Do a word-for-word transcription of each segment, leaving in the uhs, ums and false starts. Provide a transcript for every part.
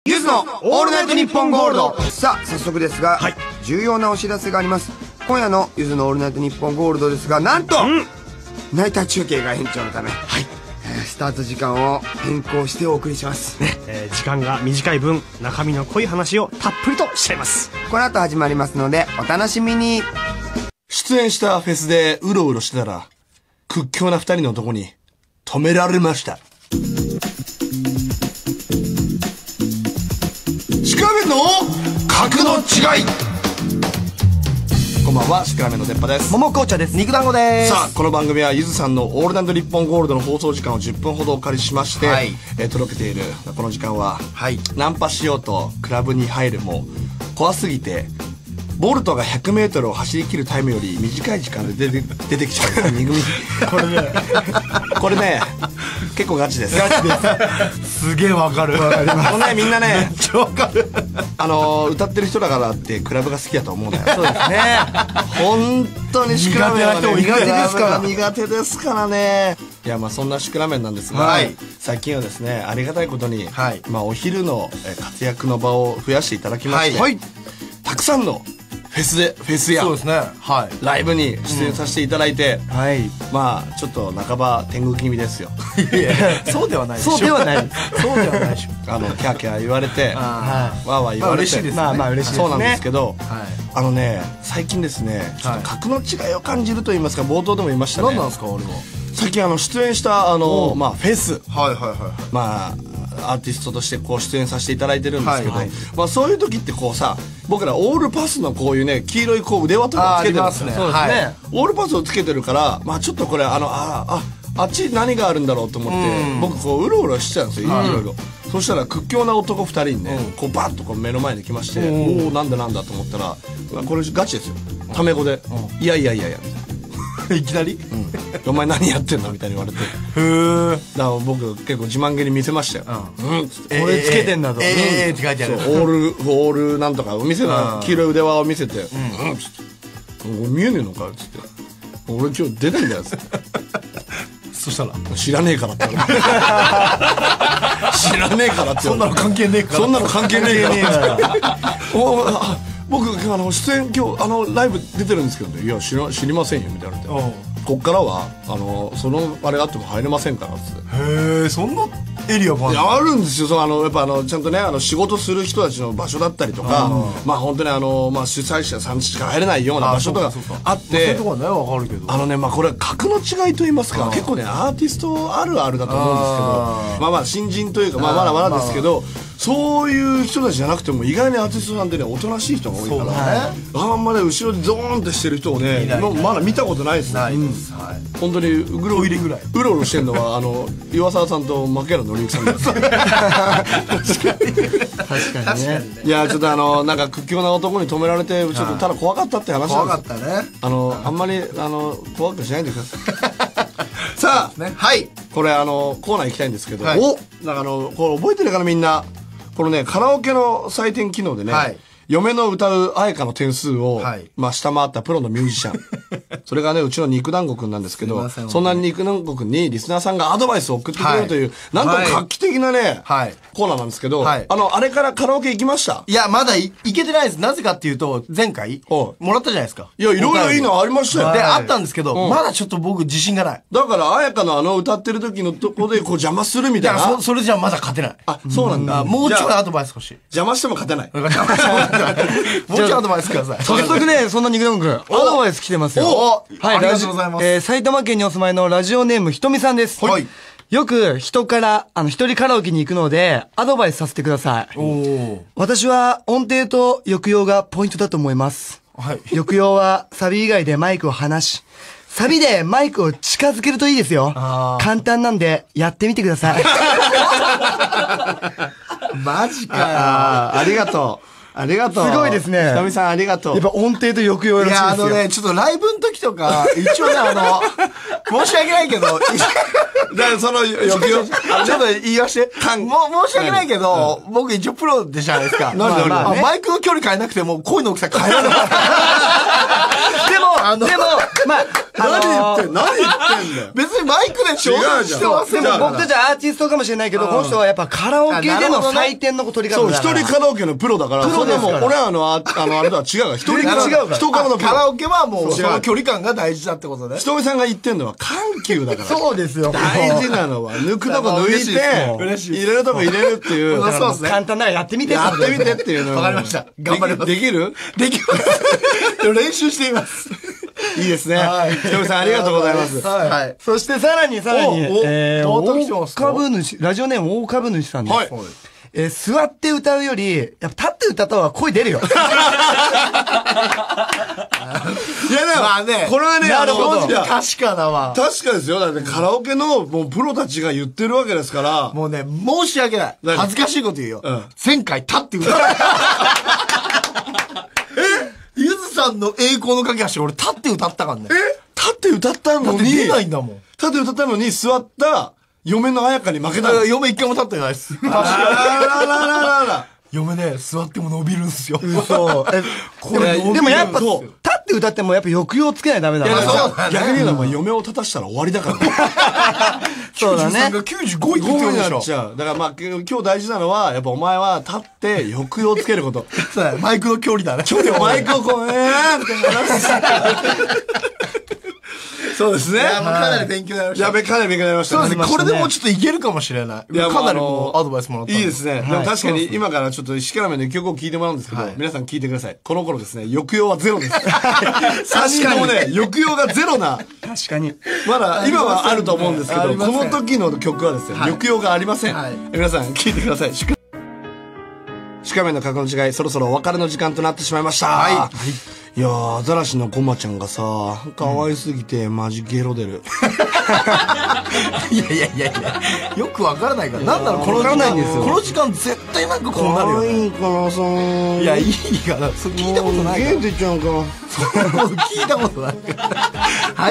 ゆずのオールナイトニッポンゴールド。さあ早速ですが、はい、重要なお知らせがあります。今夜のゆずのオールナイトニッポンゴールドですが、なんと、うん、ナイター中継が延長のため、はい、えー、スタート時間を変更してお送りします、ね。 えー、時間が短い分中身の濃い話をたっぷりとしちゃいます。 この後始まりますのでお楽しみに。 出演したフェスでうろうろしてたら屈強な二人の男に止められました。シクラメンの格の違い。こんばんは、シクラメンの出っ歯です。 桃紅茶です。肉団子です。 さあ、この番組はゆずさんのオールナイトニッポンゴールドの放送時間をじゅっぷんほどお借りしまして、はい、えー、届けているこの時間は、はい、ナンパしようとクラブに入るも怖すぎてボルトが ひゃくメートル を走り切るタイムより短い時間で出て、出てきちゃうさんにん組。これねこれね結構ガチです。 ガチですすげえわかる。 わかります。このね、みんなね、 めっちゃわかる。 あのー、歌ってる人だからってクラブが好きだと思うのよ。そうですね。本当にシクラメンは、ね、苦手ですから苦手ですからね。いや、まあそんなシクラメンなんですが、はい、最近はですね、ありがたいことに、はい、まあお昼の活躍の場を増やしていただきまして、はい、たくさんのフェスでフェスやそうですね、はい、 ライブに出演させていただいて、うん、はい、まあちょっと半ば天狗気味ですよ。 いやそうではないでしょ。そうではないそうではないでしょ。 あのキャーキャー言われて、わーわー言われて、まあ嬉しいですね。まあまあ嬉しいですね。そうなんですけど、はい、あのね、最近ですね、ちょっと格の違いを感じると言いますか、冒頭でも言いましたね。 何なんですか、俺は。 最近あの出演したあのまあフェス、 はいはいはい、 まあアーティストとしてこう出演させていただいてるんですけど、はいはい、まあそういう時ってこうさ、僕らオールパスのこういうね、黄色いこう腕輪とかをつけてるんですね。そうですね、はい、オールパスをつけてるから、まあちょっとこれあのあああっち何があるんだろうと思って、僕こううろうろしちゃうんですよ、いろいろ。そしたら屈強な男ふたりにね、こうバッとこう目の前に来まして、おおなんだなんだと思ったら、これガチですよ、タメ語で、いやいやいやいやみたいな。 いきなり、 うん、お前何やってんのみたいに言われて、へえ。だから僕結構自慢げに見せましたよ。うん、 これつけてんだと、ええって書いてある。 オールオールなんとか見せた黄色い腕輪を見せて、うん、つって見えねえのかっつって、俺今日出てんだよっつって。そしたら知らねえからって知らねえからってそんなの関係ねえからそんなの関係ねえから僕あの出演今日あのライブ出てるんですけどね、いや知ら知りませんよみたいなって、こっからはあのそのあれがあっても入れませんからっつって。 へえ、そんなエリアがあるあるんですよ。そのあのやっぱあのちゃんとね、あの仕事する人たちの場所だったりとか、まあ本当にあのまあ主催者さんしか入れないような場所とかあって、そういうとこはねわかるけど、あのね、まあこれは格の違いと言いますか、結構ねアーティストあるあるだと思うんですけど、まあまあ新人というかまあまだまだですけど、そういう人たちじゃなくても意外にアーティストさんってねおとなしい人が多いから、あんまね後ろでゾーンってしてる人をねまだ見たことないですね。本当にうろうろうろしてるのはあの岩沢さんと牧原紀之さんです。確かに確かにね。いやちょっとあのなんか屈強な男に止められてちょっとただ怖かったって話なんですよ。怖かったね。あのあんまりあの怖くしないでください。さあ、はい、これあのコーナー行きたいんですけど、おなんかあのこれ覚えてるかなみんな。このねカラオケの採点機能でね、嫁の歌う彩香の点数をまあ下回ったプロのミュージシャン、それがねうちの肉団子くんなんですけど、そんな肉団子くんにリスナーさんがアドバイスを送ってくれるというなんと画期的なねコーナーなんですけど、あのあれからカラオケ行きました？ いやまだ行けてないです。なぜかっていうと前回もらったじゃないですか。 いやいろいろいいのありましたよ。 であったんですけどまだちょっと僕自信がない。 だから彩香のあの歌ってる時のとこでこう邪魔するみたいな。 それじゃまだ勝てない。 あ、そうなんだ。 もうちょいアドバイス欲しい。 邪魔しても勝てない。 もうちょいアドバイスください。 早速ね、そんな肉団子くん、アドバイス来てますよ。 はい、ありがとうございます。 えー、埼玉県にお住まいのラジオネームひとみさんです。はい。よく人から、あの、一人カラオケに行くので、アドバイスさせてください。お私は音程と抑揚がポイントだと思います。はい。抑揚はサビ以外でマイクを離し、サビでマイクを近づけるといいですよ。簡単なんで、やってみてください。 マジかよ。ありがとう。ありがとう。 すごいですね。 ひとみさんありがとう。 やっぱ音程と抑揚らしいですよ。いや、あのね、 ちょっとライブの時とか、一応ね、あの、申し訳ないけど、 だからその欲求。 ちょっと言いまして。もう申し訳ないけど、僕一応プロでじゃないですか。 なんであマイクの距離変えなくても、声の大きさ変えられます。 でも、でも、まあ、 何言ってん何言ってんだよ。 別にマイクで調整してますでも僕たちはアーティストかもしれないけど、この人はやっぱカラオケでの採点の取り方そう、 だから。 一人カラオケのプロだから、それはもう、俺らの、あの、あれとは違うから、一人カラオケ、人からのプロ。 カラオケはもう、その距離感が大事だってことね。 ひとみさんが言ってんのは緩急だから。 そうですよ。 大事なのは、抜くとこ抜いて、入れるとこ入れるっていう。 そうですね。 簡単ならやってみて。 やってみてっていうの。 わかりました。頑張ります。 できるできます。でも練習しています。 いいですね。ひとみさんありがとうございます。 はい。そしてさらにさらに、えー、大ますか株主、ラジオネーム大株主さんです。はい。えー、座って歌うより、やっぱ立って歌った方が声出るよ。いや、 でも、 まあね、 これはね、 なるほど。 いや確かだわ。 確かですよ。だってカラオケのもうプロたちが言ってるわけですから。 もうね、申し訳ない。 何恥ずかしいこと言うよ。 うん前回立って歌った。えゆずさんの栄光の架け橋俺立って歌ったからね。 え立って歌っただのに。 って出ないんだもん。 立って歌ったのに座った嫁の彩香に負けたの。 嫁一回も立ってないです。 あららららら。 嫁ね、座っても伸びるんすよ。 そう。え、 これ伸びるでもやっぱ、 そう立って歌ってもやっぱ抑揚つけないとダメだいやから。 そうだね逆に言うのは嫁を立たしたら終わりだからね。 そうだねきゅうじゅうさんがきゅうじゅうごいって言ってるでしょになっ。ちゃう。だからまあ、今日大事なのは、やっぱお前は立って抑揚をつけること。 そうだねマイクの距離だね。 距離をマイクをこう、えーって話す。そうですね。 いや、もうかなり勉強になりました。 やべ、かなり勉強になりましたそうですね。これでもうちょっといけるかもしれない。 いやかなりもうもうアドバイスもらったんで。 いいですね。でも確かに今からちょっと石川麺の曲を聴いてもらうんですけど、皆さん聴いてください。この頃ですね、抑揚はゼロです。さんにんともね、抑揚がゼロな。 確かに。 まだ今はあると思うんですけど、こありますねの時の曲はですね、抑揚がありません。 はい皆さん聴いてください。鹿面の格の違い、そろそろお別れの時間となってしまいました。はい。いやー、アザラシのコマちゃんがさ、可愛すぎてマジゲロ出る。 いやいやいやいや、よくわからないから。なんだろう、この時間、この時間絶対なんかこうなるよね。 いいからさ。 いや、いいから、それ聞いたことないから。 ゲー出ちゃうから。 聞いたことないから。はい。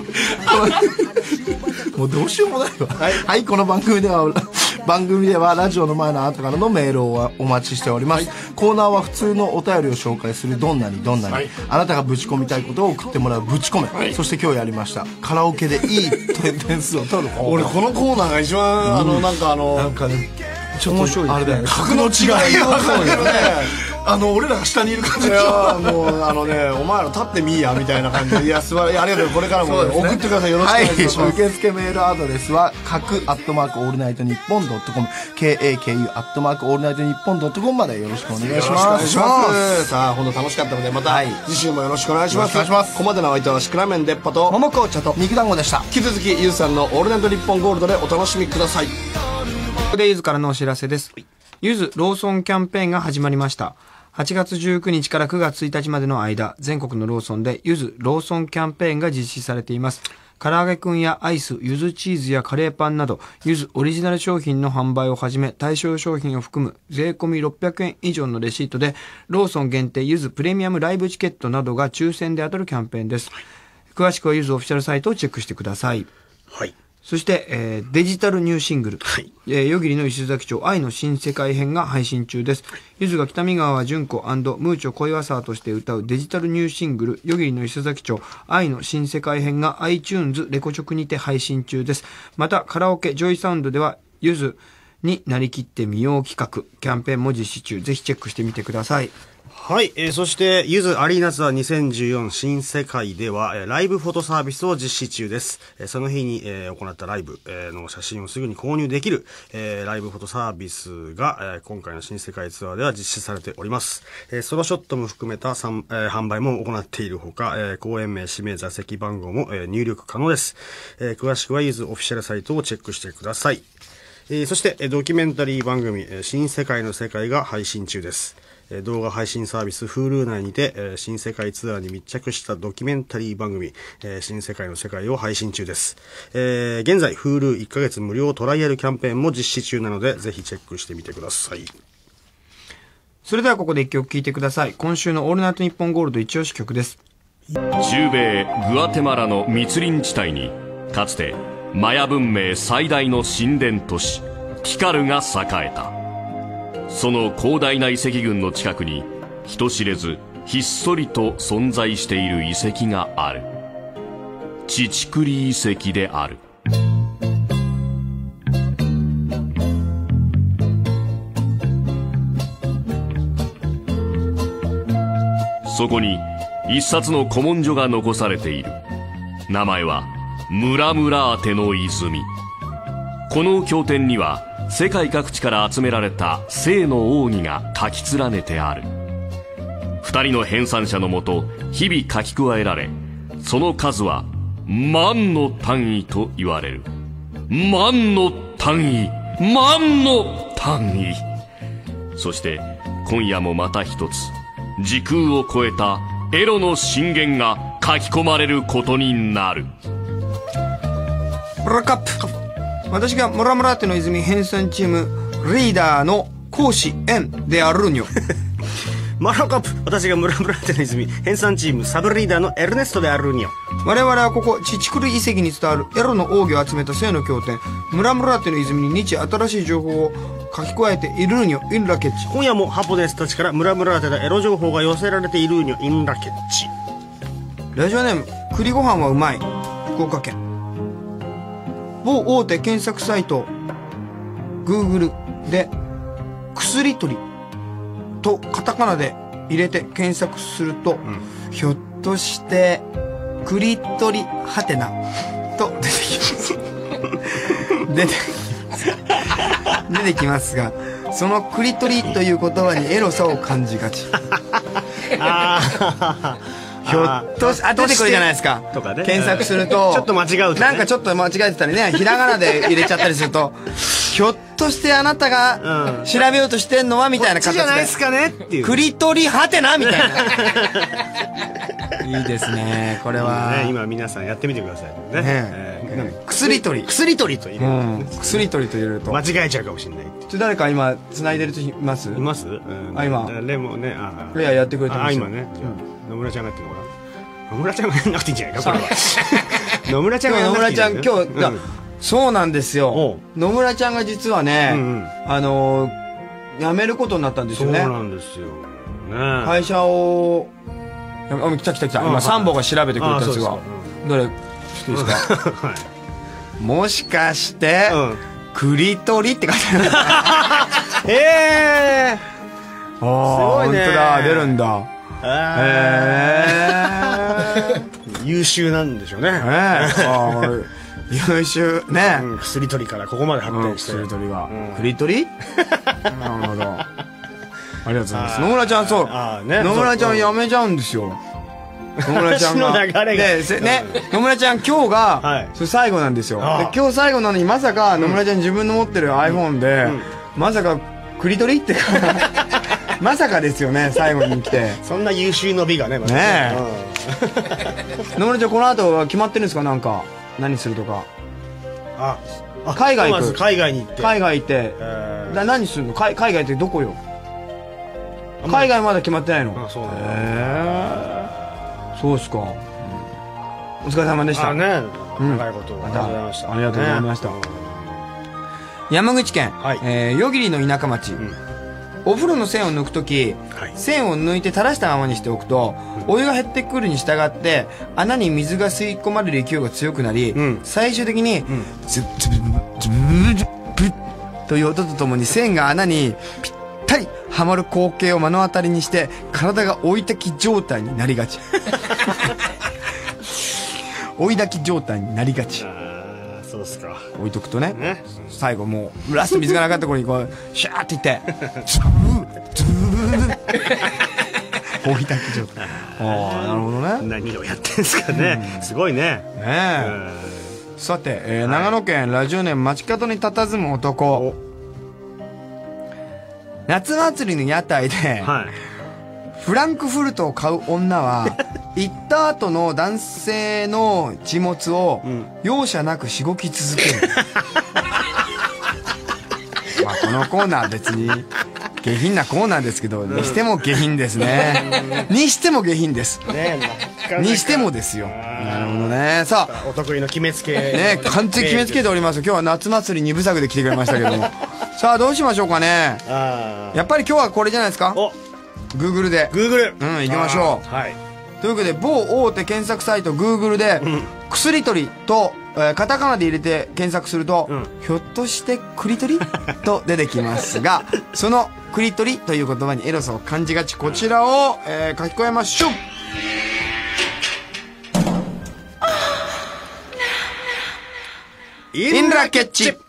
もうどうしようもないわ。はい、はい、この番組では、番組ではラジオの前のあなたからのメールをお待ちしております。はい、コーナーは普通のお便りを紹介するどんなにどんなに、はい、あなたがぶち込みたいことを送ってもらうぶち込め、はい、そして今日やりましたカラオケでいい点数を取る。 俺このコーナーが一番、うん、あのなんかあのなんかねちょっと面白いあれだよね、 格の違いが分かるよね。 あの俺らが下にいる感じいやもうあのねお前ら立ってみーやみたいな感じでいやすばらしいありがとうこれからも、ね、送ってくださいよろしくお願いします、 はい、受付メールアドレスは各アットマークオールナイトニッポンドットコム ケーエーケーユー アットマークオールナイトニッポンドットコムまでよろしくお願いします。 よろしくお願いしますさあ本当楽しかったのでまた、はい、次週もよろしくお願いします。 お願いします。 ここまでのお相手はシクラメンデッパと桃紅茶と肉団子でした。 引き続きゆずさんのオールナイトニッポンゴールドでお楽しみください。ここでゆずからのお知らせです。ゆずローソンキャンペーンが始まりました。はちがつじゅうくにちからくがつついたちまでの間、全国のローソンでゆずローソンキャンペーンが実施されています。唐揚げくんやアイス、ゆずチーズやカレーパンなど、ゆずオリジナル商品の販売をはじめ、対象商品を含む税込みろっぴゃくえん以上のレシートで、ローソン限定ゆずプレミアムライブチケットなどが抽選で当たるキャンペーンです。詳しくはゆずオフィシャルサイトをチェックしてください。 はい。 そして、えー、デジタルニューシングル、はい、えー、夜霧の石崎町愛の新世界編が配信中です。ゆずが北見川純子&ムーチョ恋わさとして歌うデジタルニューシングル、夜霧の石崎町愛の新世界編が iTunes レコチョクにて配信中です。また、カラオケジョイサウンドでは、ゆずになりきってみよう企画、キャンペーンも実施中。ぜひチェックしてみてください。 はい、えー、そしてゆずアリーナツアーにせんじゅうよん新世界では、えー、ライブフォトサービスを実施中です。えー、その日に、えー、行ったライブ、えー、の写真をすぐに購入できる、えー、ライブフォトサービスが、えー、今回の新世界ツアーでは実施されております。えー、ソロショットも含めた、えー、販売も行っているほか、えー、公演名、指名、座席番号も、えー、入力可能です。えー、詳しくはゆずオフィシャルサイトをチェックしてください。えー、そして、ドキュメンタリー番組、新世界の世界が配信中です。動画配信サービス Hulu 内にて、新世界ツアーに密着したドキュメンタリー番組、新世界の世界を配信中です。えー、現在 Huluいっかげつ無料トライアルキャンペーンも実施中なので、ぜひチェックしてみてください。 それではここで一曲聴いてください。今週のオールナイトニッポンゴールド一押し曲です。 中米グアテマラの密林地帯にかつてマヤ文明最大の神殿都市ティカルが栄えた。その広大な遺跡群の近くに人知れずひっそりと存在している遺跡がある。チチクリ遺跡である。そこに一冊の古文書が残されている。名前はムラムラーテの泉。この経典には世界各地から集められた聖の奥義が書き連ねてある。二人の編纂者のもと日々書き加えられ、その数は万の単位と言われる。万の単位、万の単位。そして今夜もまた一つ時空を超えたエロの震源が書き込まれることになる。 ブラカップ。私がムラムラーテの泉編纂チームリーダーの講師円であるにょ。 マラカップ。私がムラムラーテの泉編纂チームサブリーダーのエルネストであるにょ。 我々はここチチクル遺跡に伝わるエロの奥義を集めた聖の経典ムラムラーテの泉に日新しい情報を書き加えているにょインラケッチ。 今夜もハポネスたちからムラムラーテのエロ情報が寄せられているにょインラケッチ。 ラジオネーム栗ご飯はうまい。福岡県。某大手検索サイト Google で薬取りとカタカナで入れて検索すると、うん、ひょっとしてクリトリハテナと出てきます出てきます出てきますが、そのクリトリという言葉にエロさを感じがち。あひょっとしあ出てくるじゃないですかとか、ね、検索するとちょっと間違うと、ね、 なんかちょっと間違えてたりね、ひらがなで入れちゃったりするとひょっとしてあなたが調べようとしてんのはみたいな形で、 こっちじゃないですかねっていう、 クリトリハテナみたいないいですねこれは、 ね、今皆さんやってみてくださいね。ね、 えー、薬取り薬取りと入れる、うん、 薬取りと入れると間違えちゃうかもしれない。 ちょ誰か今繋いでる人いますいます、うん、 あ今レモねあレアやってくれてます。 あ今ね、うん、野村ちゃんがやってるのかな。野村ちゃんがやんなくていいんじゃないかこれは。野村ちゃんがやんなくていいんじゃない。 野村ちゃん今日、うん、そうなんですよ。野村ちゃんが実はね、うんうん、あのー、辞めることになったんですよね。 そうなんですよ、ね、 会社をあ来た来た来た、今サンボが調べてくれたやつが、どれちょっといいですか、はい、もしかして、うん、クリトリって書いてある。へえー、ああ、すごいね、本当だ、出るんだ。へえ優秀なんでしょうね。 優秀ね、 うん、薬取りからここまで発展して、 薬取りが、うん、クリトリなるほど、ありがとうございます。野村ちゃん、そう、ね、野村ちゃん辞めちゃうんですよ。野村ちゃんがでね、野村ちゃん今日が、はい、それ最後なんですよ。で今日最後なのにまさか野村ちゃん自分の持ってる iPhone で、うん、まさかクリトリってまさかですよね、最後に来て。 そんな優秀の美がね、ま、 ねえ。野村ちゃんこの後は決まってるんですか、なんか何するとか。 あ、あ海外行く。 海外に行って。 海外行って。だ何するの？海外ってどこよ？海外まだ決まってないの？ あ、そうなんだ。 へえ。そうですか。お疲れ様でした。 あね、長いことありがとうございました。 ありがとうございました。山口県、えー、夜霧の田舎町。お風呂の線を抜くとき、はい、線を抜いて垂らしたままにしておくと、うん、お湯が減ってくるに従って穴に水が吸い込まれる勢いが強くなり、うん、最終的に、うん、ズッズブズブズブという音とともに線が穴にぴったりはまる光景を目の当たりにして体が追い焚き状態になりがち。追い焚き状態になりがち。 そうですか。 置いとくとね、ね、最後もうラスト水がなかった頃にこうシャーっていってズブーズブー追い焚き状態。ああ、なるほどね。 何をやってんですかね、うん、すごいね。ねえ、さて、えーはい、長野県ラジオネーム街角に佇む男。夏祭りの屋台で、はい、フランクフルトを買う女は行った後の男性の血物を容赦なくしごき続ける。まあこのコーナー別に下品なコーナーですけど、にしても下品ですね。にしても下品です。 ねえ、 にしてもですよ。なるほどね。さあ、 お得意の決めつけ。 ね、完全に決めつけております。今日は夏祭り二部作で来てくれましたけども。さあ、どうしましょうかね。やっぱり今日はこれじゃないですか。 お Google で。 Google。 うん、行きましょう。 はい。 というわけで、某大手検索サイト Google で、薬取りと、えー、カタカナで入れて検索すると、うん、ひょっとしてクリトリと出てきますが、そのクリトリという言葉にエロさを感じがち、こちらを、えー、書き加えましょう。インラケッチ。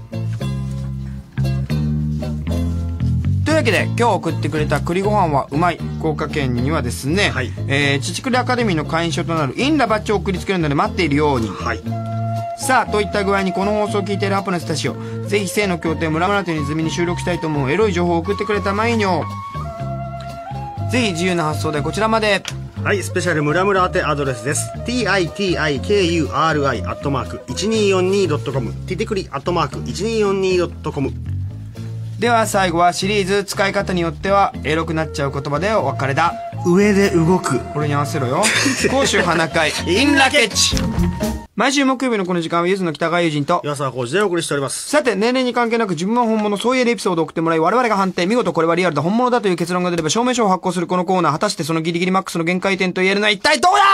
というわけで今日送ってくれた栗ご飯はうまい福岡県にはですね、はい、えー、乳栗アカデミーの会員証となるインラバッジを送りつけるので待っているように、はい、さあといった具合にこの放送を聞いているハプネスたちをぜひ性の協定ムラムラという泉に収録したいと思うエロい情報を送ってくれたまいにょぜひ自由な発想でこちらまで。 はい、スペシャルムラムラ宛てアドレスです。ティーアイティーアイケーユーアールアイ アットマーク いちにーよんにードットコム ティティクリアットマーク いちにーよんにードットコム。 では最後はシリーズ使い方によってはエロくなっちゃう言葉でお別れだ。 上で動く。 これに合わせろよ。甲州花会インラケッチ。毎週木曜日のこの時間はゆずの北川友人と岩沢浩二でお送りしております。 さて年齢に関係なく自分は本物そういえるエピソードを送ってもらい我々が判定、見事これはリアルだ本物だという結論が出れば証明書を発行するこのコーナー、果たしてそのギリギリマックスの限界点と言えるのは一体どうだ。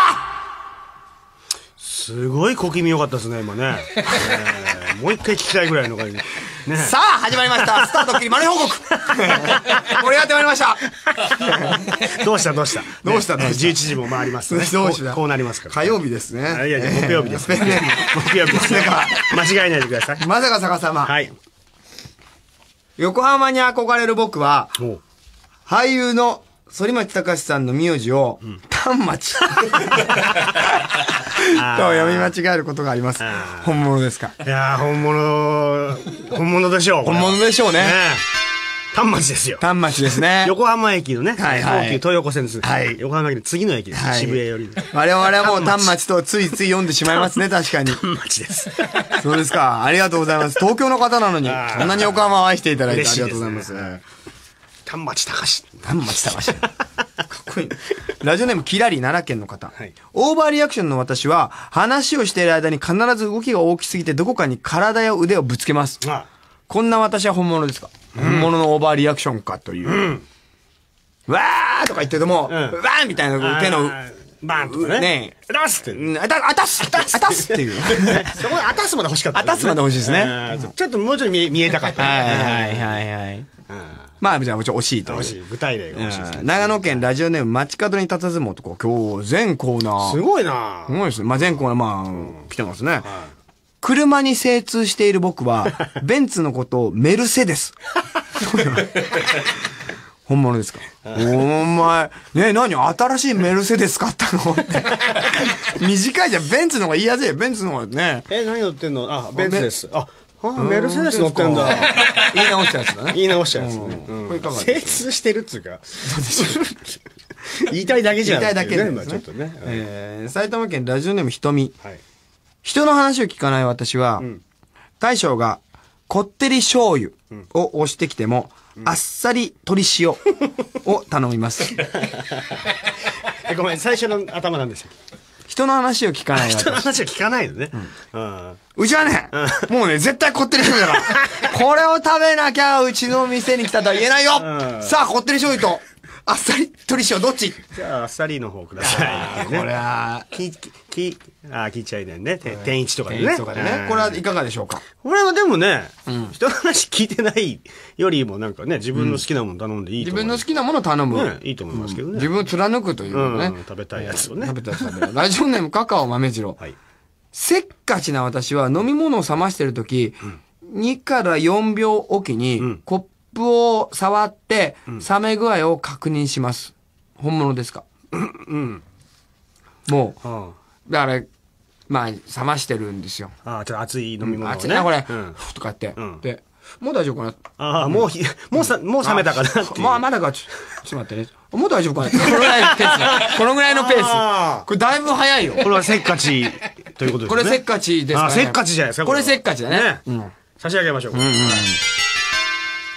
すごい小気味良かったですね今ね。えー、もう一回聞きたいぐらいの感じ。ね、 さあ始まりましたスタート切りマネ報告。これやってまいりました。 どうしたどうしたどうしたどうしたじゅういちじも回りますね。 どうしたこうなりますから。 火曜日ですね。 いやいや木曜日ですね。木曜日ですね。間違えないでください。 まさか逆さま。 はい。 横浜に憧れる僕は俳優の反町隆史さんの名字を丹町と読み間違えることがあります。本物ですか。 いやー本物本物でしょう。 本物でしょうね。 丹町ですよ。 丹町ですね。 横浜駅のね、 はいはい、 東急東横線です。はい。横浜駅の次の駅です。はい、渋谷より。 我々はもう丹町とついつい読んでしまいますね、確かに。 丹町です。 そうですか。ありがとうございます。東京の方なのに、こんなに横浜を愛していただいてありがとうございます。 丹町隆史。 丹町隆史。かっこいい。ラジオネームキラリ奈良県の方。はい、オーバーリアクションの私は、話をしている間に必ず動きが大きすぎてどこかに体や腕をぶつけます。ああ、こんな私は本物ですか、うん、本物のオーバーリアクションかという。うん、わーとか言ってても、うん、わーみたいな手の、 バーンとかね。 ねえ。あたすって。 あた、あたすあたすっていう。 そこであたすまで欲しかった。 あたすまで欲しいですね。 ちょっともうちょい見え、見えたかった。 はいはいはいはい。まあ、じゃあもちろん惜しいと。 惜しい。具体例が惜しいですね。 長野県ラジオネーム街角に佇む男。今日、全コーナー。 すごいなすごいですね。まあ全コーナー、まあ、来てますね。車に精通している僕は、ベンツのことをメルセデス。本物ですか。お前、ねえ、何新しいメルセデス買ったのって。短いじゃん。ベンツの方が言いやすいよ。ベンツの方がね。 え、何乗ってんの。あ、ベンツです。あ、メルセデス乗ってんだ。 言い直したやつだね。 言い直したやつね。精通してるっつうか。言いたいだけじゃん。 言いたいだけでちょっとね。 え、埼玉県ラジオネームひとみ。人の話を聞かない私は、大将がこってり醤油を押してきても、あっさり鶏塩を頼みます。 え、ごめん、最初の頭なんですよ。 人の話を聞かない。 人の話を聞かないのね。 うん。うちはね、もうね、絶対こってり醤油だから。これを食べなきゃうちの店に来たとは言えないよ。さあ、こってり醤油と、あっさり鶏塩どっち。 じゃあ、あっさりの方ください。 これは、 き、き、あ、聞いちゃいないね。天一とかでね。 天一とかでね。これはいかがでしょうか。 これはでもね、人の話聞いてないよりもなんかね、自分の好きなもの頼んでいいと思う。 自分の好きなもの頼む。 いいと思いますけどね。 自分を貫くというね。 食べたいやつをね。 食べたいやつ食べる。ラジオネームカカオ豆次郎。せっかちな私は飲み物を冷ましてるとき、にからよんびょうおきにコップを触って冷め具合を確認します。本物ですか。うん。もう、だから、まあ、冷ましてるんですよ。 ああ、ちょっと熱い飲み物をね。 熱いな、これ。ふとかって。で、もう大丈夫かな。 ああ、もう、もうさ、もう冷めたかなって。 まあ、まだか、ちょっと待ってね。もう大丈夫かな。このぐらいのペース。このぐらいのペース。これだいぶ早いよ。 これはせっかちということですね。 これせっかちですかね。 せっかちじゃないですか。 これせっかちだね。 差し上げましょう。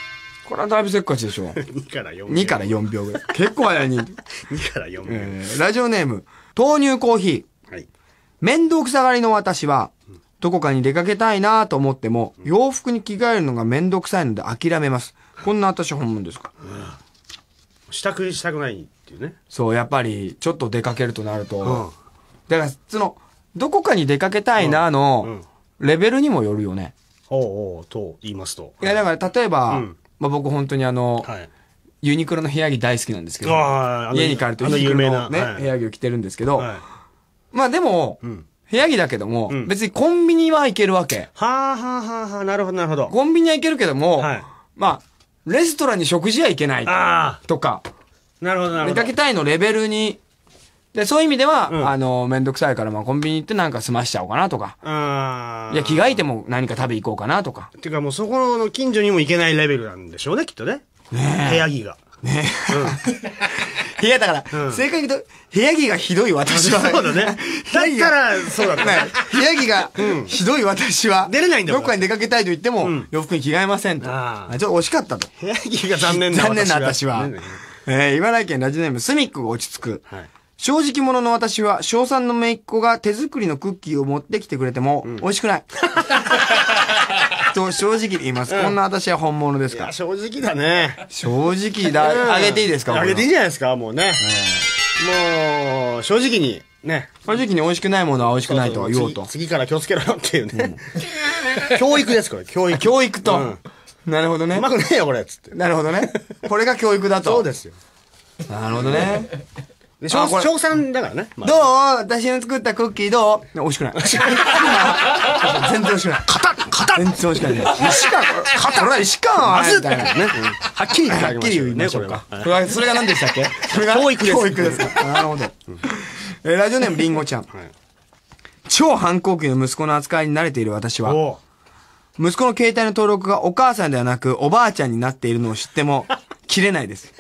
これはだいぶせっかちでしょ。 にからよん。 にからよんびょうぐらい。結構早いに。 にからよんびょう。 えーラジオネーム、豆乳コーヒー。 はい。 面倒くさがりの私は、どこかに出かけたいなと思っても、洋服に着替えるのが面倒くさいので諦めます。こんな私は本物ですか？ したくしたくないっていうね。 そう、やっぱり、ちょっと出かけるとなると、 うんだから、その、どこかに出かけたいなの、レベルにもよるよね。 おうおうと言いますと。 いや、だから、例えば、 うんまあ僕本当にあの、 はい。 ユニクロの部屋着大好きなんですけど、 あああの家に帰るとあのユニクロ有名のね、 なはい部屋着を着てるんですけど、 はい。 まあでも、 ん部屋着だけども、 ん別にコンビニは行けるわけ。 はあはあはあはあ、なるほどなるほど。 コンビニは行けるけども、 はいまあ、レストランに食事は行けないあとか、 あ、なるほどなるほど。 出かけたいのレベルに、で、そういう意味では、 うんあの、めんどくさいから、まあコンビニ行ってなんか済ましちゃおうかなとか、 ああ。 いや、着替えても何か食べ行こうかなとか。 てかもうそこの近所にも行けないレベルなんでしょうね、きっとね。部屋着が。 部屋だから、正確に言うと、部屋着がひどい私は。 そうだね。だったら、そうだね。 部屋着がひどい私は、 出れないんだもんどっかに出かけたいと言っても、洋服に着替えませんと。 ああちょっと惜しかったと。 部屋着が残念な残念な私は。えー、茨城県ラジオネーム、スミックが落ち着く。 はい。 正直者の私は、小さんの姪っ子が手作りのクッキーを持ってきてくれても、美味しくない。と、正直に言います。こんな私は本物ですか？ いや、正直だね。 正直だ、あげていいですか？ あげていいんじゃないですか、もうね。もう、正直に、ね。 正直に美味しくないものは美味しくないとは言おうと。 次次から気をつけろよっていうね。教育です、これ。教育。 教育と。 うんなるほどねう。まくねえよ、これ、つって。 なるほどね。これが教育だと。 そうですよ。 なるほどね。 で、小あこれ小さんだからね。まあどう私の作ったクッキーどう美味しくない。全然美味しくない。 硬っ硬っ全然美味しくない。石川これは石川まずっみたいな。 ね。はっきり言ってあげはっきり言いましょうか。それは、それが何でしたっけそれが教育です教育ですか。なるほど。えーラジオネームりんごちゃん。超反抗期の息子の扱いに慣れている私は、 お息子の携帯の登録がお母さんではなくおばあちゃんになっているのを知っても、切れないです。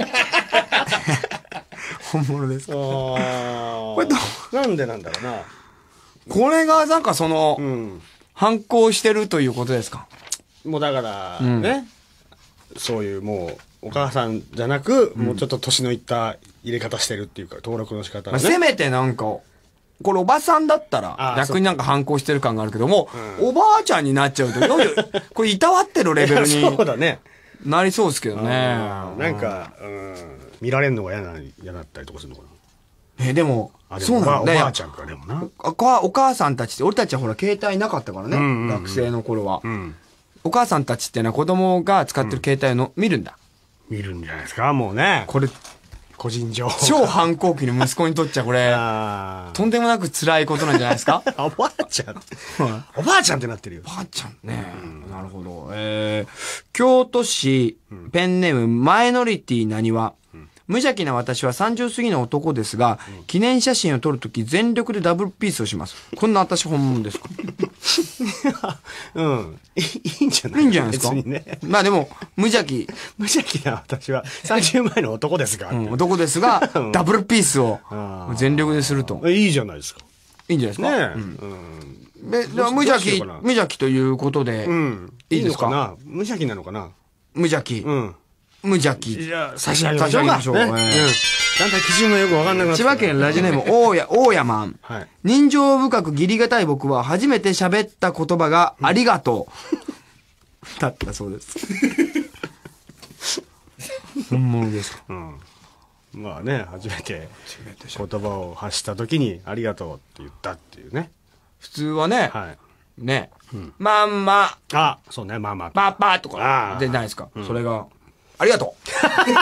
本物です。 ここれどうなんでなんだろうな。 これがなんかその、 うん。 反抗してるということですか？ もうだから、ね。そういうもう、お母さんじゃなく、もうちょっと年のいった入れ方してるっていうか、登録の仕方まあ、 がね。 せめてなんか、これおばさんだったらあ、 逆になんか反抗してる感があるけども、おばあちゃんになっちゃうと、いよいよこれいたわってるレベルにそうだね。 なりそうですけどね。 なんか、うん、見られるのが嫌な、嫌だったりとかするのかえ、でも、 な。あ、でそうもおばおなんだよ。 ばあちゃんか、でもな。 お母お母さんたちって、俺たちはほら携帯なかったからね、学生の頃は、 んお母さんたちってのは子供が使ってる携帯の、見るんだ。 見るんじゃないですか、もうね。 これ、 個人情報。 超反抗期の息子にとっちゃこれ、 あとんでもなく辛いことなんじゃないですか？ ーおばあちゃん。おばあちゃんってなってるよ。 ばあちゃんね。なるほど。えー、京都市、ペンネーム、マイノリティなにわ。無邪気な私はさんじゅう過ぎの男ですが、記念写真を撮るとき全力でダブルピースをします。こんな私本物ですか？ うん。いいんじゃないいいんじゃないですか？ 別にね。 まあでも、無邪気、 無邪気な私はさんじゅうまえの男ですが。 うん、男ですが、ダブルピースを全力ですると。 いいじゃないですか。 いいんじゃないですか？ ねえ。うん。 でで無邪気、 どうしようかな無邪気ということで、 うん。 いいですか？ のな無邪気なのかな無邪気、 うん。 無邪気。 じゃあ、差し上げましょうか。 差し上げましょうねええうん。だんだん基準がよくわかんなくなって千葉県ラジオネーム、大家、大山ん。 はい。 人情深く義理がたい僕は初めて喋った言葉がありがとう。だったそうです。本物ですか？ うん。まあね、初めて言葉を発した時にありがとうって言ったっていうね。 普通はね、 はい。 ね、まんま、 あ、そうね、まあまあ。 パパとかあーでないですか。それが、ありがとう。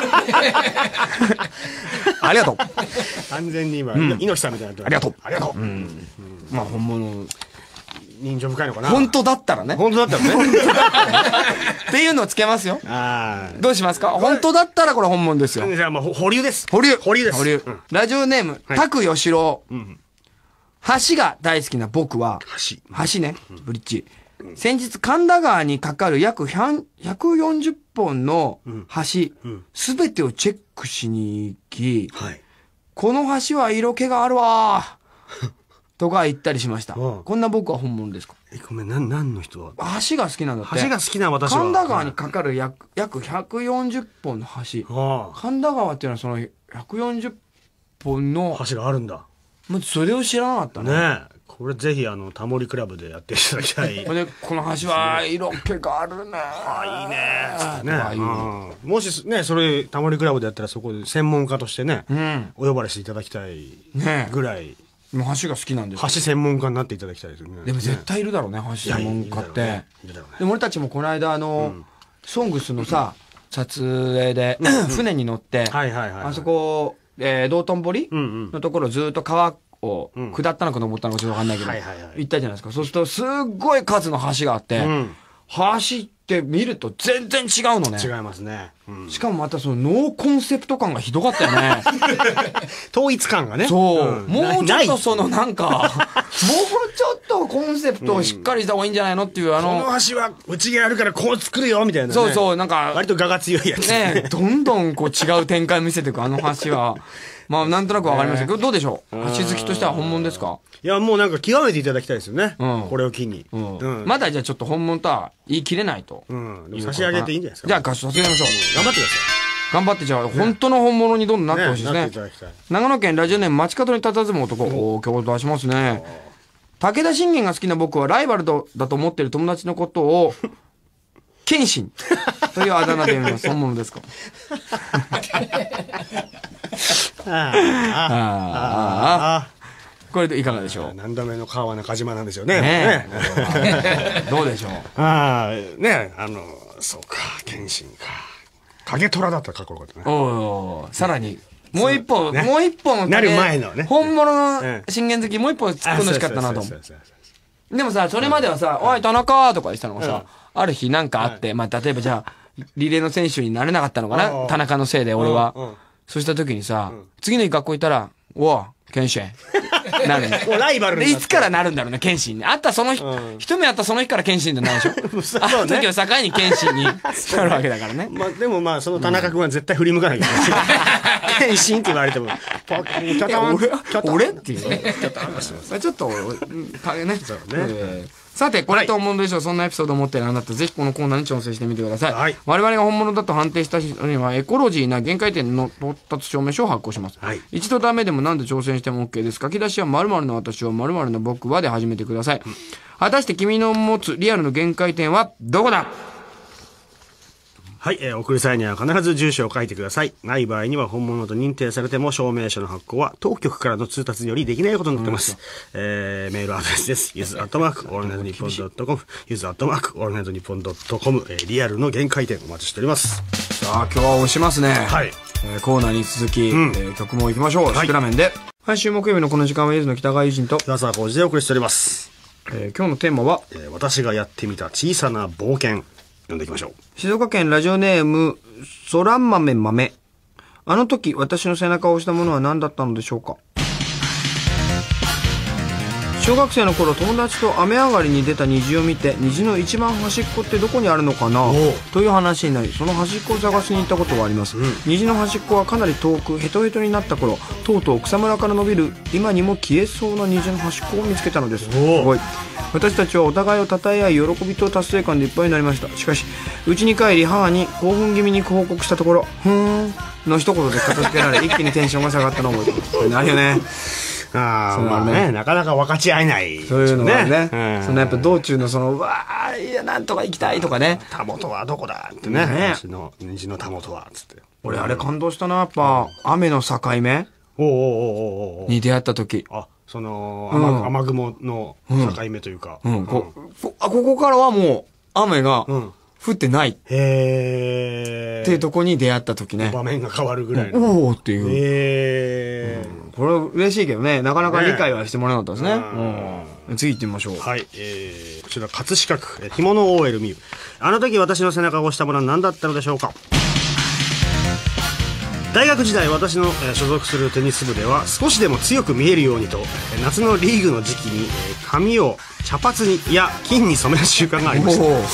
ありがとう。 完全に今、猪木さんみたいになってるありがとうありがとう。 まあ本物。 人情深いのかな。 本当だったらね。 本当だったらね。 っていうのをつけますよ。 あどうしますか？本当だったらこれ本物ですよ。 あ。じゃあもう、ほ保留です。 保留。 保留です。 保留うん。 ラジオネーム、 はいタクヨシロウ。橋が大好きな僕は、 橋。 橋ね、ブリッジ。先日、神田川にかかる約ひゃくよんじゅっぽんの橋、すべてをチェックしに行き、 はい。 この橋は色気があるわ。 とか行ったりしました。こんな僕は本物ですか？ え、ごめん、なん、何の人は？ 橋が好きなんだって。 橋が好きな私は。 神田川にかかる約、約ひゃくよんじゅっぽんの橋。神田川っていうのはそのひゃくよんじゅっぽんの橋があるんだ。 もうそれを知らなかったね。 ねえ。これぜひあの、タモリクラブでやっていただきたい。 で、この橋は色気があるね。 あ、いいね。つってね。もしね、それ、タモリクラブでやったらそこで専門家としてね、お呼ばれしていただきたいぐらい。 もう橋が好きなんです橋専門家になっていただきたいですよね。 でも絶対いるだろうね、橋専門家って。でも俺たちもこの間あの、ソングスのさ、撮影で船に乗って、あそこ、道頓堀のところずっと川を下ったのか登ったのかちょっとわかんないけど、行ったじゃないですか。そうするとすっごい数の橋があって、橋って見ると全然違うのね。 違いますね。 しかもまたそのノーコンセプト感がひどかったよね。 統一感がね。 そう。もうちょっとそのなんか、もうちょっとコンセプトをしっかりした方がいいんじゃないのっていうあの。 この橋はうちがあるからこう作るよみたいな。 そうそう、なんか。 割と我が強いやつ。 ね、どんどんこう違う展開見せていくあの橋は。まあなんとなくわかりましたけど、どうでしょう？橋好きとしては本物ですか？ いや、もうなんか極めていただきたいですよね。これを機に。 まだじゃあちょっと本物とは言い切れないと。 差し上げていいんじゃないですか。 じゃあ差し上げましょう。 頑張ってください。 頑張ってじゃあ本当の本物にどんどんなってほしいですね。長野県ラジオネーム街角に佇む男。おー、今日出しますね。武田信玄が好きな僕はライバルだと思っている友達のことを、謙信というあだ名で呼びます。本物ですか？ああ、ああ、これでいかがでしょう？ 何度目の川中島なんでしょうね。ねどうでしょう？ ああ、ね、あの、そうか、謙信か。影虎だったらかっこよかったね。 おお、さらに、もう一本、もう一本、 なる前のね。 本物の信玄好き、もう一本突っ込んでほしかったなと思う。でもさ、それまではさ、おい、田中とか言ってたのがさ、ある日なんかあって、まあ、例えばじゃあ、リレーの選手になれなかったのかな？田中のせいで、俺は。そうした時にさ、次の日学校行ったら、おう、謙信。なるね。 ライバルで、いつからなるんだろうね、謙信ね。あったその日、一目あったその日から謙信じゃないでしょ。あの時を境に謙信になるわけだからね。 まあ、でもまあ、その田中君は絶対振り向かないけど。謙信って言われても、 俺っていうね。ちょっと、ね。さて、これと本物でしょう。そんなエピソードを持っているあなた、ぜひこのコーナーに挑戦してみてください。はい、我々が本物だと判定した人には、エコロジーな限界点の到達証明書を発行します。はい、一度ダメでも何度挑戦しても OK です。書き出しは〇〇の私を〇〇の僕はで始めてください。うん、果たして君の持つリアルの限界点はどこだ？ はい、えー、送る際には必ず住所を書いてください。ない場合には本物と認定されても証明書の発行は当局からの通達によりできないことになっています。うん、えー、メールアドレスです。ゆずアットマークオールナイトニッポンドットコム、ゆずアットマークオールナイトニッポンドットコム、えー、リアルの限界点お待ちしております。 さあ、今日は押しますね。はい。えー、コーナーに続き、うん、えー、曲も行きましょう。シクラメンで。毎週木曜日のこの時間はゆずの北川友人と岩沢浩二でお送りしております。 えー、今日のテーマは、 えー、私がやってみた小さな冒険。読んでいきましょう。 静岡県ラジオネーム、そらんまめまめ。あの時、私の背中を押したものは何だったのでしょうか？小学生の頃、友達と雨上がりに出た虹を見て、虹の一番端っこってどこにあるのかなという話になり、その端っこを探しに行ったことがあります。うん、虹の端っこはかなり遠く、ヘトヘトになった頃、とうとう草むらから伸びる、今にも消えそうな虹の端っこを見つけたのです。すごい。私たちはお互いを称え合い、喜びと達成感でいっぱいになりました。しかし、家に帰り母に興奮気味に報告したところ、ふーんの一言で片付けられ、一気にテンションが下がったのを覚えてます。これなるよね。 ああ、まあね、なかなか分かち合えない。 そういうのはね。そのやっぱ道中のその、わあ、いや、なんとか行きたいとかね。 たもとはどこだってね。虹の、虹のたもとは、つって。 俺あれ感動したな、やっぱ、雨の境目に出会った時。 あ、その、雨雲の境目というか。 ここからはもう、雨が、降ってない。 へー。 っていうとこに出会った時ね。 場面が変わるぐらいの。 おーっていう。 へー。これは嬉しいけどね、なかなか理解はしてもらえなかったですね。次行ってみましょう。 はい。えー、こちら、葛飾区、干物 オーエル ミュー。あの時私の背中を押したものは何だったのでしょうか？大学時代、私の所属するテニス部では少しでも強く見えるようにと夏のリーグの時期に髪を茶髪にいや金に染める習慣がありました。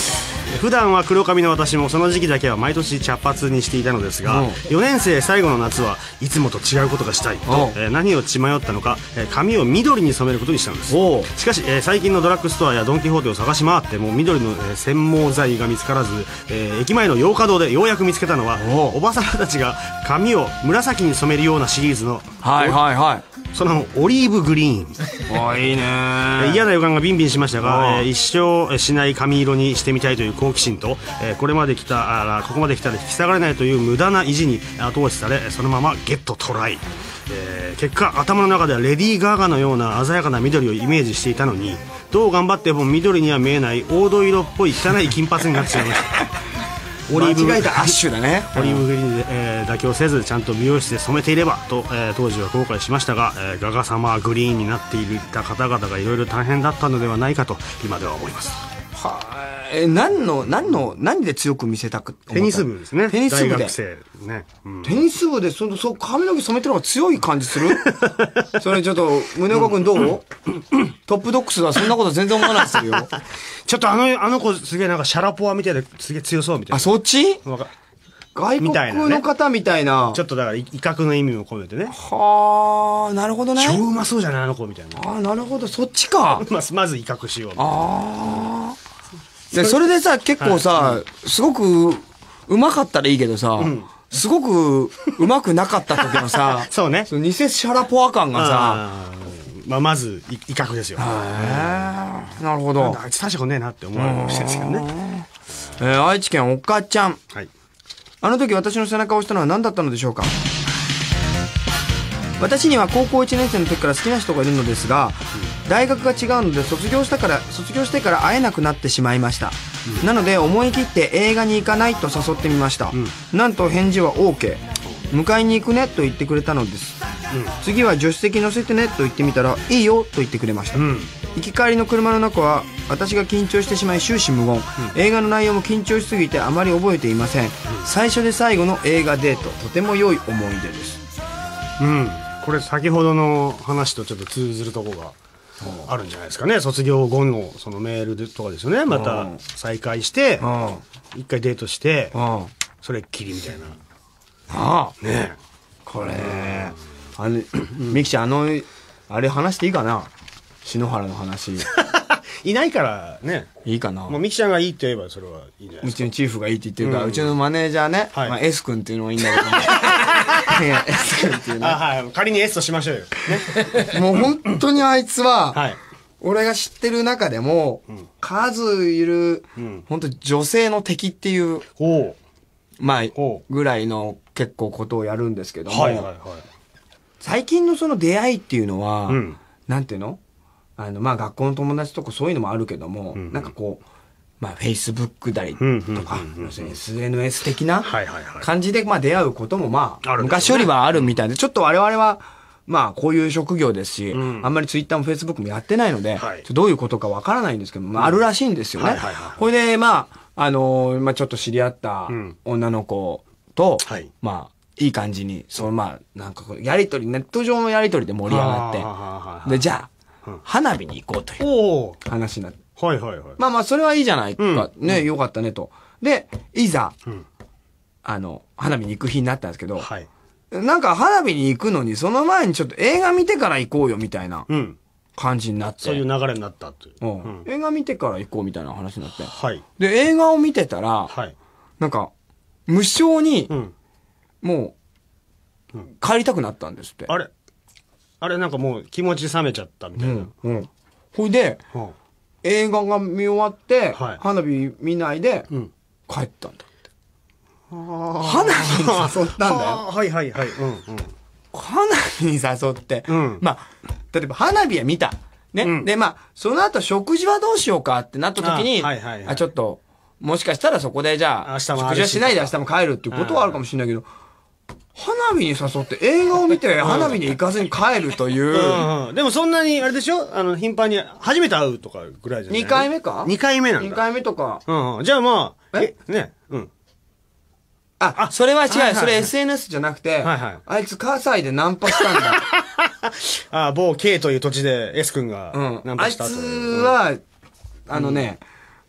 普段は黒髪の私もその時期だけは毎年茶髪にしていたのですが、よねん生最後の夏はいつもと違うことがしたいと、えー、何を血迷ったのか、えー、髪を緑に染めることにしたのです。しかし、えー、最近のドラッグストアやドン・キホーテを探し回っても緑の、えー、染毛剤が見つからず、えー、駅前の洋華堂でようやく見つけたのは、おばさまたちが髪を紫に染めるようなシリーズの、 はいはいはい、 そのオリーブグリーン。 あ、いいね。 嫌な予感がビンビンしましたが、えー、一生しない髪色にしてみたいという好奇心と、えー、これまで来たあここまで来たら引き下がれないという無駄な意地に後押しされ、そのままゲットトライ、えー、結果頭の中ではレディー・ガーガのような鮮やかな緑をイメージしていたのに、どう頑張っても緑には見えない黄土色っぽい汚い金髪になってしまいましたオリーブ間違えたアッシュだね。 オリーブグリーンで、えー、妥協せずちゃんと美容室で染めていればと、えー、当時は後悔しましたが、えー、ガガ様グリーンになっていた方々がいろいろ大変だったのではないかと今では思います。 はえー、何の何の何で強く見せたくテニス部ですね。 テニス部で大学生ね、うん、 テニス部でそのそう髪の毛染めてる方が強い感じするそれちょっと宗岡君どう、うん、トップドッグスはそんなこと全然思わないですよちょっとあのあの子すげえなんかシャラポワみたいですげえ強そうみたいな。 あ、そっち外国の方みたいな、 ね、ちょっとだから威嚇の意味も込めてね。 はあ、なるほどね。 超うまそうじゃないあの子みたいな。 ああ、なるほど、そっちかまずまず威嚇しようみたいな。 ああ。でそれでさ、結構さ、はい、すごくうまかったらいいけどさ、うん、すごくうまくなかった時のさそうね、 その偽シャラポワ感がさ、 まあ、まず威嚇ですよ。へえ、なるほど。 あいつ大したことねえなって思われるかもしれないですけどね。 えー、愛知県おかちゃん、 はい、 あの時私の背中を押したのは何だったのでしょうか。私には高校いちねん生の時から好きな人がいるのですが、大学が違うので卒業したから卒業してから会えなくなってしまいました、うん、なので思い切って映画に行かないと誘ってみました、うん、なんと返事は OK、 迎えに行くねと言ってくれたのです、うん、次は助手席乗せてねと言ってみたらいいよと言ってくれました、うん、行き帰りの車の中は私が緊張してしまい終始無言、うん、映画の内容も緊張しすぎてあまり覚えていません、うん、最初で最後の映画デート、とても良い思い出です。 うん、これ先ほどの話とちょっと通ずるとこがあるんじゃないですかね。卒業後のそのメールとかですよね。また再会して一回デートしてそれっきりみたいな。 ああねえ、 これあれミキちゃん、あのあれ話していいかな、篠原の話いないからね。 いいかな。 もうミキちゃんがいいって言えばそれはいいんじゃないですか。 うちのチーフがいいって言ってるから、うん、うちのマネージャーね、はい、まあ、S 君っていうのもいいんだけどS 君っていうね、 あ、はい、仮に S としましょうよ、 ね、もう本当にあいつは、はい、俺が知ってる中でも、うん、数いる、うん、本当女性の敵っていう、 おまあぐらいの結構ことをやるんですけども、 はいはいはい、 最近のその出会いっていうのは、うん、なんていうの、あのまあ学校の友達とかそういうのもあるけども、うんうん、なんかこうまあフェイスブックだりとか、要するに エスエヌエス 的な感じでまあ出会うこともまあ昔よりはあるみたいで、ちょっと我々はまあこういう職業ですし、うん、あんまりツイッターもフェイスブックもやってないので、はい、どういうことかわからないんですけど、まあ、あるらしいんですよね。これでまああのー、まあちょっと知り合った女の子と、うん、はい、まあいい感じにそのまあなんかこうやりとり、ネット上のやりとりで盛り上がって、でじゃあ、うん、花火に行こうという話になって、 はいはいはい、 まあまあそれはいいじゃないか、うん、ね、よかったねと。でいざ、うん、あの花火に行く日になったんですけど、はい、なんか花火に行くのにその前にちょっと映画見てから行こうよみたいな感じになって、 そういう流れになったという、 うんうん、映画見てから行こうみたいな話になって、 はい、 で映画を見てたら、はい、なんか無性に、うん、もう、うん、帰りたくなったんですって。 あれあれなんかもう気持ち冷めちゃったみたいな、うんうん、ほいで、うん、映画が見終わって、はい、花火見ないで、うん、帰ったんだって。花火に誘ったんだよ。 はいはいはい。うんうん、 花火に誘って、うん、まあ、例えば花火は見た。ね。うん、で、まあ、その後食事はどうしようかってなった時に、あ、はいはいはい、あちょっと、もしかしたらそこでじゃあ、食事はしないで明日も帰るっていうことはあるかもしれないけど、花火に誘って映画を見て花火に行かずに帰るという。 うんうん、でもそんなに、あれでしょ、あの、頻繁に初めて会うとかぐらいじゃない？ に 回目か ? に 回目なんだ。 にかいめとか。 うんうん。じゃあまあ、えね。うん。 あ、あそれは違う、はいはいはい。それ エスエヌエス じゃなくて、はいはい、あいつ関西でナンパしたんだ。 ああ、某 K という土地で S 君がナンパしたと、 うん。あいつは、うん、あのね、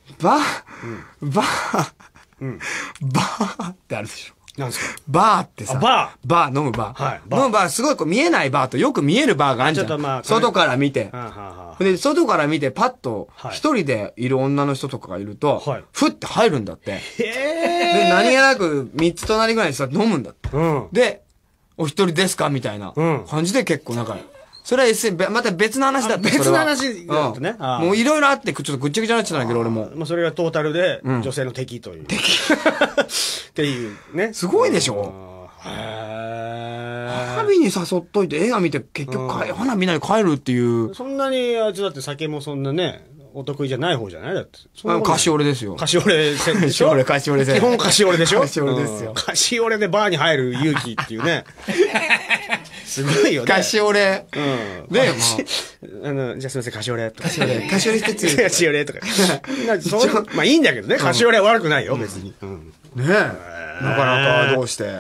バー、バー、バーってあるでしょ。 なんですか？ バーってさ、 バーバー飲むバー。 はいバー飲むバー、すごいこう見えないバーとよく見えるバーがあるじゃん。 ちょっとまあ外から見て。 はあはあはあで、外から見てパッとはい一人でいる女の人とかがいると、 はいふって入るんだって。 へで、何気なく三つ隣ぐらいにさ、飲むんだって。 うん。 で、お一人ですかみたいなうん感じで結構仲良い。それは エスエヌ、また別の話だったあ別のそれは話だったねうんあーもういろいろあって、ちょっとぐっちゃぐちゃになっちゃったんだけど、俺も。 まあそれがトータルで女性の敵という。敵っていうね。 すごいでしょあーへ花火に誘っといて映画見て結局帰、花見ないで帰るっていうー。そんなにあいつだって酒もそんなね、お得意じゃない方じゃないだって。そんなことないカシオレですよ。 カシオレ戦でしょカシオレカシオレ戦基本カシオレでしょカシオレですようんカシオレでバーに入る勇気っていうね。すごいよね。 カシオレ。 うん。 で、 あの、じゃあすみません、カシオレとか。カシオレカシオレ一つカシオレとか。なんかそうまあいいんだけどね、カシオレは悪くないよ、別に。うん。 ねえ。なかなかどうして。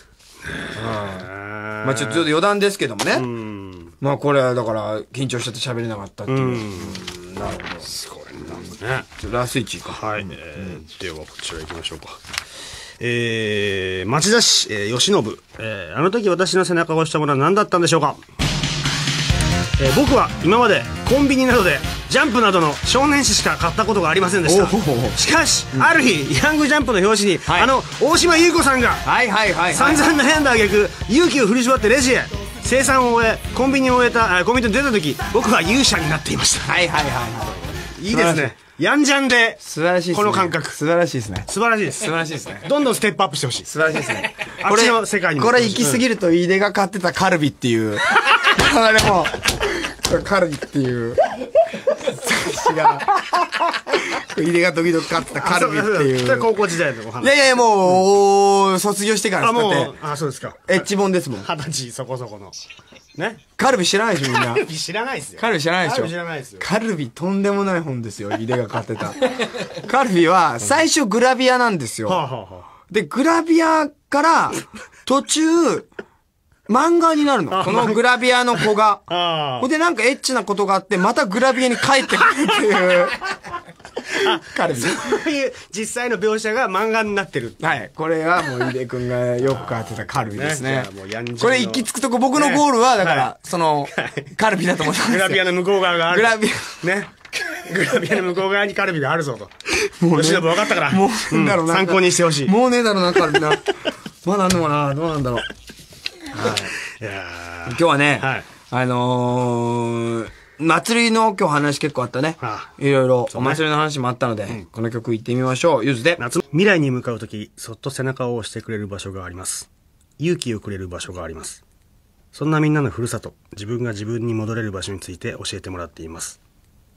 まあちょっとちょっと余談ですけどもね。まあこれはだから緊張しちゃって喋れなかったっていう。なるほど。 すごいな。ね。 ちょっとラスイチか。 はい。えーでは、こちら行きましょうか。えー、町田市、えー、吉信。えー、あの時私の背中を押したものは何だったんでしょうか。えー、僕は今までコンビニなどでジャンプなどの少年誌しか買ったことがありませんでした。しかし、ある日ヤングジャンプの表紙に、 はいあの大島優子さんがはいはいはい。 散々悩んだ挙句勇気を振り絞ってレジへ生産を終えコンビニを終えたあコンビニに出た時僕は勇者になっていました。 はいはいはいはいいですね。ヤンジャンで素晴らしいですね。 この感覚素晴らしいですね。 素晴らしいです。 素晴らしいですね。 どんどんステップアップしてほしい。 素晴らしいですね。 あっちの世界にもこれ行き過ぎると、井出が買ってたカルビっていう。あれも、カルビっていう。雑誌が。井出が時々買ってたカルビっていう。 高校時代のお話。 いやいやいや、もう、卒業してからあ、もだっう、あ、そうですか。 て。エッジ本ですもん。 二十歳そこそこの。ね。 カルビ知らないでしょ、みんな。 カルビ知らないですよ。 カルビ知らないでしょ。 カルビ知らないですよ。 カルビとんでもない本ですよ、井出が買ってた。カルビは、最初グラビアなんですよ。 はあはあはあで、グラビアから、途中、漫画になるの。このグラビアの子が。 あほんで、なんかエッチなことがあって、またグラビアに帰ってくるっていう。カルビ。 そういう実際の描写が漫画になってる。 はい。これはもう、井出くんがよく買ってたカルビですねねじゃあもうヤンジャンのこれ行き着くとこ、僕のゴールは、だから、 はその、カルビだと思ったんですよ。 グラビアの向こう側がある。 グラビア。ね。グラビアの向こう側にカルビがあるぞと。もう吉信分かったから。 もう、なんだろうな。 参考にしてほしい。 もうねえだろうな、カルビな。まだあんのかなどうなんだろう。 いや今日はね、 はいあのー、祭りの今日話結構あったね。 あいろいろ、お祭りの話もあったので、この曲行ってみましょう。ゆずで。 夏未来に向かうとき、そっと背中を押してくれる場所があります。勇気をくれる場所があります。そんなみんなのふるさと、自分が自分に戻れる場所について教えてもらっています。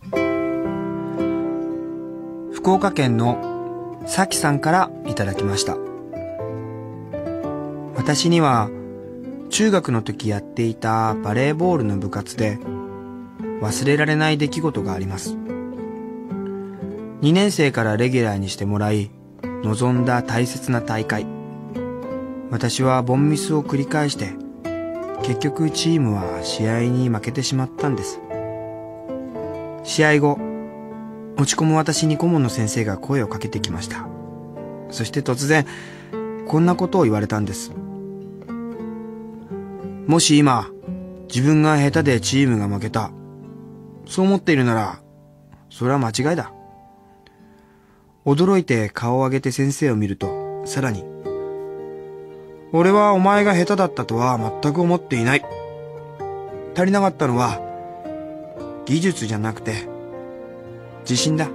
福岡県のさきさんからいただきました。私には中学の時やっていたバレーボールの部活で忘れられない出来事があります。にねん生からレギュラーにしてもらい臨んだ大切な大会。私はボンミスを繰り返して結局チームは試合に負けてしまったんです。試合後、落ち込む私に顧問の先生が声をかけてきました。そして突然こんなことを言われたんです。もし今自分が下手でチームが負けた、そう思っているならそれは間違いだ。驚いて顔を上げて先生を見ると、さらに俺はお前が下手だったとは全く思っていない。足りなかったのは技術じゃなくて自信だ。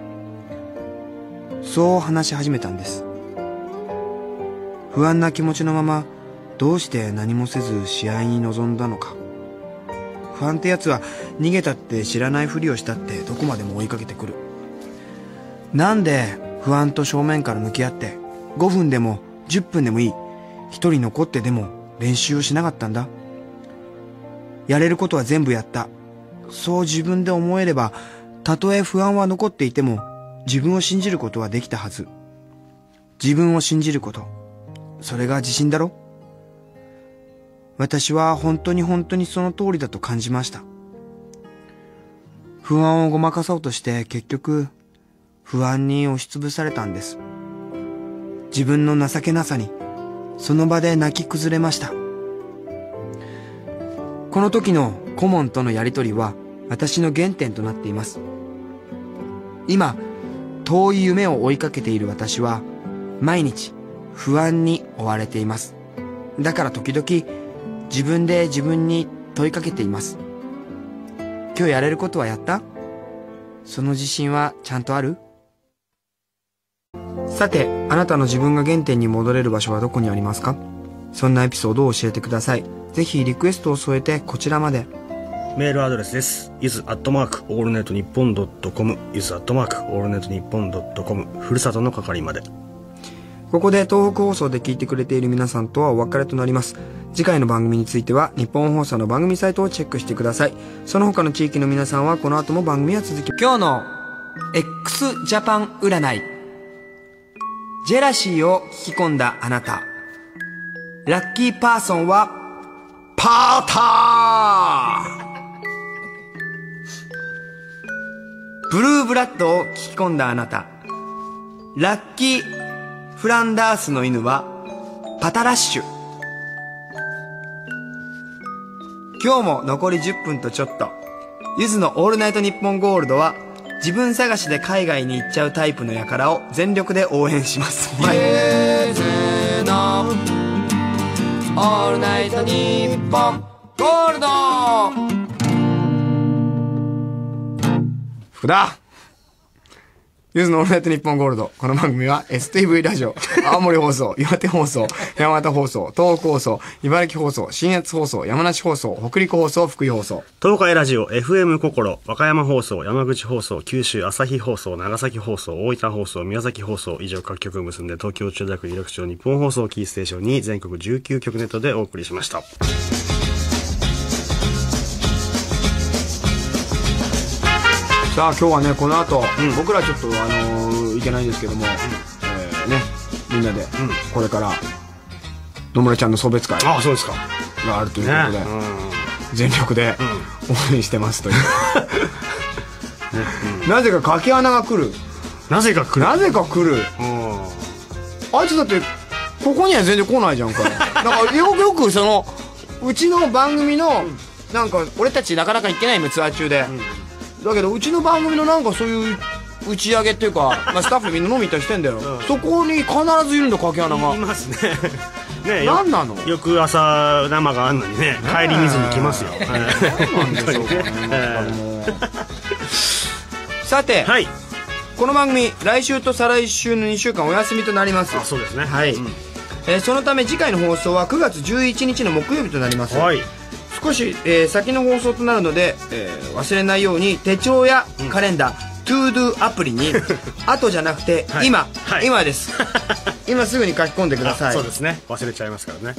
そう話し始めたんです。不安な気持ちのままどうして何もせず試合に臨んだのか。不安ってやつは逃げたって知らないふりをしたってどこまでも追いかけてくる。なんで不安と正面から向き合ってごふんでもじゅっぷんでもいい、一人残ってでも練習をしなかったんだ。やれることは全部やった。そう自分で思えれば、たとえ不安は残っていても自分を信じることはできたはず。自分を信じること、それが自信だろ。私は本当に本当にその通りだと感じました。不安をごまかそうとして結局不安に押しつぶされたんです。自分の情けなさに、その場で泣き崩れました。この時の顧問とのやりとりは、私の原点となっています。今、遠い夢を追いかけている私は、毎日不安に追われています。だから時々、自分で自分に問いかけています。今日やれることはやった？その自信はちゃんとある？さて、あなたの自分が原点に戻れる場所はどこにありますか？そんなエピソードを教えてください。ぜひリクエストを添えてこちらまで。 メールアドレスです。ゆずアットマークオールナイトニッポンドットコム、ゆずアットマークオールナイトニッポンドットコム、ふるさとの係まで。 ここで東北放送で聞いてくれている皆さんとはお別れとなります。次回の番組については日本放送の番組サイトをチェックしてください。その他の地域の皆さんはこの後も番組は続き、今日の X ジャパン占い。ジェラシーを引き込んだあなた。ラッキーパーソンはパーター。 ブルーブラッドを聞き込んだあなた。ラッキーフランダースの犬はパタラッシュ。今日も残りじゅっぷんとちょっと。ゆずのオールナイトニッポンゴールドは自分探しで海外に行っちゃうタイプの輩を全力で応援します。ゆずのオールナイトニッポンゴールド。福田、ゆずのオールナイトニッポンゴールド。この番組は エスティーブイ ラジオ、青森放送、岩手放送、山形放送、東北放送、茨城放送、信越放送、山梨放送、北陸放送、福井放送。 東海ラジオ、エフエム 心、和歌山放送、山口放送、九州朝日放送、長崎放送、大分放送、宮崎放送、以上各局を結んで東京千代田区有楽町日本放送キーステーションに全国じゅうきゅうきょくネットでお送りしました。 さあ今日はねこの後、うん、僕らちょっとあのー、いけないんですけども、うん、えー、ねみんなで、うん、これから野村ちゃんの送別会があるということで、ね、うん、全力で応援してますという、うん、なぜか柿穴が来るなぜか来るなぜか来る、うん、あいつだってここには全然来ないじゃんかなんかよくよくそのうちの番組の、うん、なんか俺たちなかなか行ってないのツアー中で、うん、だけどうちの番組のなんかそういう打ち上げっていうか、まあ、スタッフみんな飲み行ったりしてんだよ、うん、そこに必ずいるんだ柿穴がいますねね、 何なの翌朝生があんのにね帰り見ずに来ますよなんでしょうかねさて、はい、この番組来週と再来週のにしゅうかんお休みとなります。 あ、そうですね、 はい、うん、えー、そのため次回の放送はくがつじゅういちにちの木曜日となります。はい、少し、えー、先の放送となるので、えー、忘れないように手帳やカレンダー、うん、トゥードゥアプリに後じゃなくて、はい、今、はい、今です今すぐに書き込んでください。 そうですね、忘れちゃいますからね。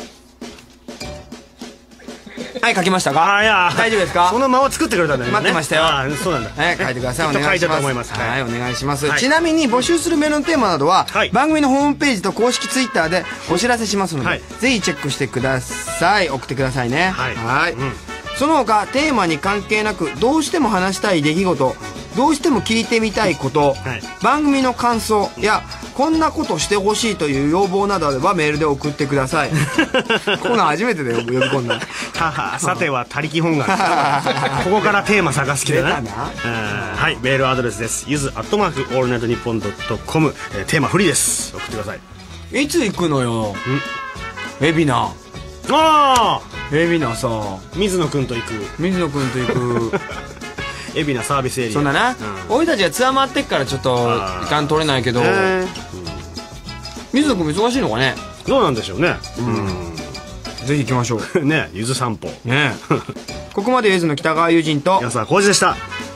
はい、書きましたか？ あ、いや大丈夫ですか？ その間を作ってくれたんだよね。 待ってましたよ。 あ、そうなんだ。 はい、書いてください。お願いします。 書いたと思います。 はい、お願いします。ちなみに募集するメールのテーマなどは、番組のホームページと公式ツイッターでお知らせしますので、ぜひチェックしてください。送ってくださいね。はい。その他テーマに関係なくどうしても話したい出来事、どうしても聞いてみたいこと、はい、番組の感想やこんなことしてほしいという要望などあればメールで送ってください。こんなん初めてだよ、呼び込んだ。 さては他力本願ここからテーマ探す気だな。はい、メールアドレスです。ゆずアットマークオールナイトニッポンドットコム、テーマフリーです。送ってください。 いつ行くのよ、海老名。 ああ、 海老名さ、 水野くんと行く水野くんと行く海老名サービスエリア。 そんなな、うん、俺たちはツアー回ってっからちょっと時間取れないけど、うん、水野くんも忙しいのかね。 どうなんでしょうね。うん、 ぜひ行きましょうね。 ゆず散歩ねここまでゆずの北川悠仁と安田浩二でした。